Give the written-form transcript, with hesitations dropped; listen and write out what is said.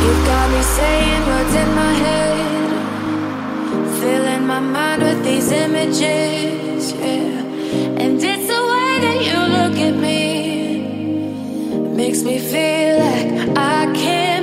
You've got me saying words in my head, filling my mind with these images, yeah. And it's the way that you look at me, makes me feel like I can't